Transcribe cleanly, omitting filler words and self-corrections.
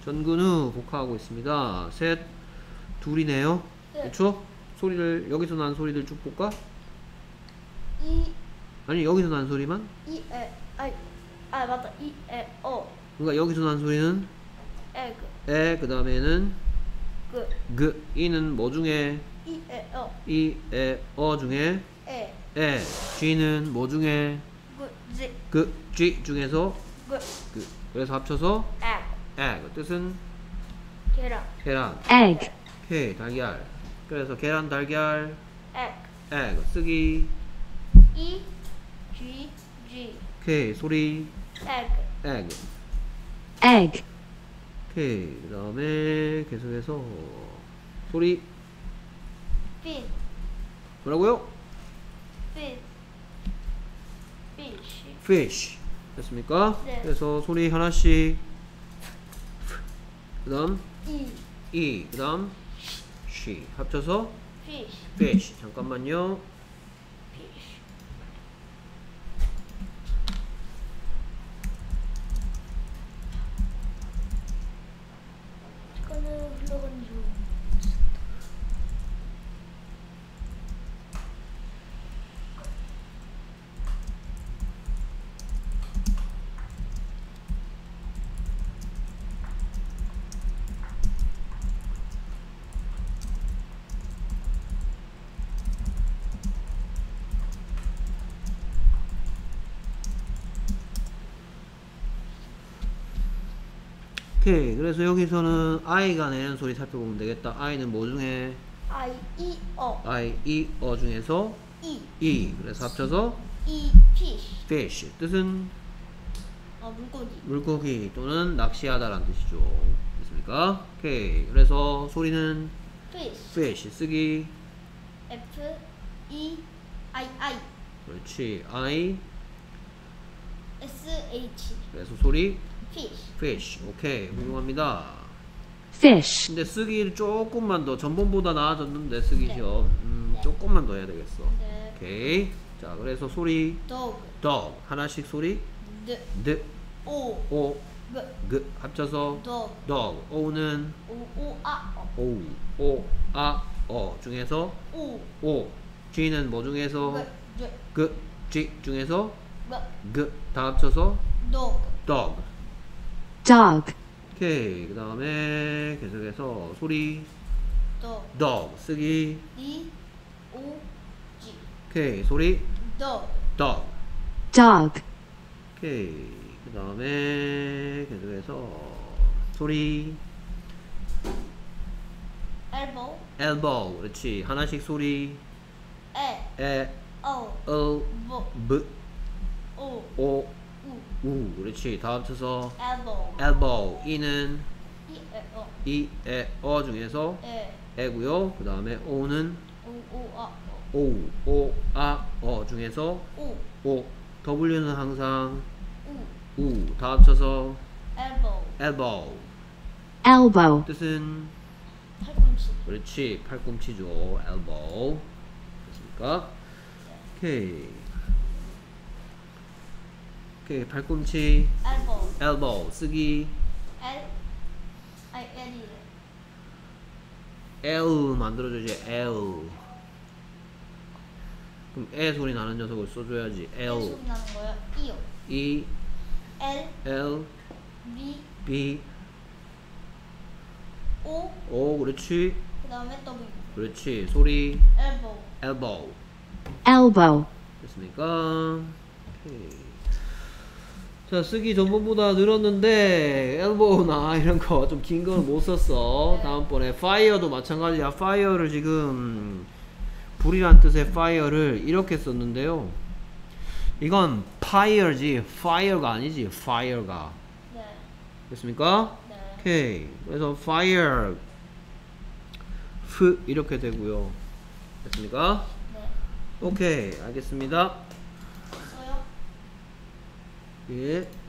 전근후 복화하고 있습니다. 셋, 둘이네요. 네. 그렇죠? 소리를 여기서 난 소리들 쭉 볼까? 이, 아니 여기서 난 소리만? 이, 에, 맞다. 이, 에, 그러니까 여기서 난 소리는 에그, 에, 그 다음에는 그, 이는 뭐 중에? 이, 에, 이, 에, 중에 에, 쥐는 뭐 중에? 지, 쥐 중에서 그, 그래서 합쳐서 egg, 그 뜻은 계란, 계란. egg, 오케이, 달걀. 그래서 계란, 달걀, egg, 쓰기. E, G, G, 오케이, 소리. egg, egg, 오케이, 그 다음에 계속해서 소리. fin, 뭐라고요? fin, fish, fish. 됐습니까? 네. 그래서 소리 하나씩. 그 다음 E, 그 다음 she. 합쳐서 fish, fish. 잠깐만요. fish. 이거는 흘러가는 중. 오케이. 그래서 여기서는 I가 내는 소리 살펴보면 되겠다. I는 뭐 중에? I, E, I, 중에서 E, 그래서 합쳐서 E, fish. fish. 뜻은 물고기. 물고기 또는 낚시하다라는 뜻이죠. 됐습니까? 오케이. 그래서 소리는 fish. fish. 쓰기. F, E, I, 그렇지. I. S, H. 그래서 소리 fish. fish. 오케이. 훌륭합니다. fish, 근데 쓰기를 조금만 더 전번보다 나아졌는데 쓰기 네. 시험 네. 조금만 더 해야 되겠어. 네. 오케이. 자, 그래서 소리 dog. dog 하나씩 소리 D, O, 오, G, 합쳐서 dog. dog. 오는 O, 중에서 O, 오. G는 뭐 중에서 G, G 중에서 G, 다 합쳐서 dog. dog. dog, 오케이. 그 다음에 계속해서 소리 dog. dog 쓰기. D, O, G. 오케이. 소리 dog. dog. dog, 오케이. 그 다음에 계속해서 소리 elbow. elbow. 그렇지. 하나씩 소리 E, O, B, O, O, U. 그렇지. 다 합쳐서 elbow. elbow. 이는 E, 중에서 E, 에고요. 그 다음에 O는 O, 중에서 O, O. W는 항상 U. 다 합쳐서 elbow. elbow. elbow, 뜻은 팔꿈치. 그렇지. 팔꿈치죠. elbow. 됐습니까? 오케이. 오케이. 팔꿈치 elbow. elbow 쓰기. L, I, L, E. L 만들어줘야지. L. 그럼 에 소리 나는 녀석을 써줘야지. L. 소리 나는 거야. E요. E, L, L, B, B, O. O. 그렇지. 그 다음에 W. 그렇지. 소리 elbow. elbow. elbow, 됐습니까? 오케이. 자, 쓰기 전번보다 늘었는데 elbow나 이런 거 좀 긴 건 못 썼어. 네. 다음번에 fire도 마찬가지야. fire를 지금 불이란 뜻의 fire를 이렇게 썼는데요. 이건 fire지 fire가 아니지. fire가. 네. 됐습니까? 네. 오케이. 그래서 fire F 이렇게 되고요. 됐습니까? 네. 오케이. 알겠습니다. 써요? 예.